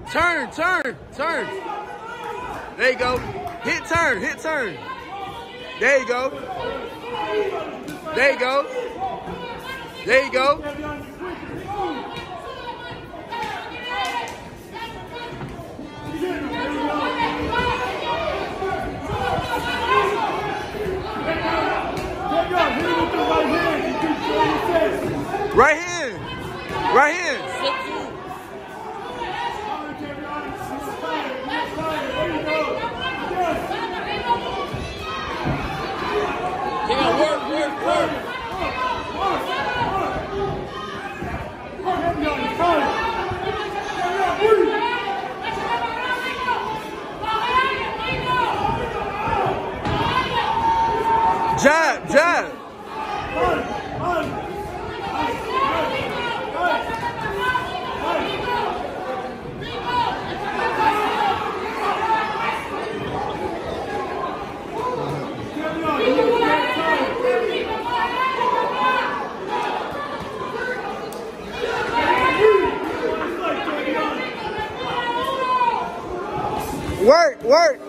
Turn. There you go. Hit turn. There you go. There you go. Right hand. Yeah, work. Jab. Work.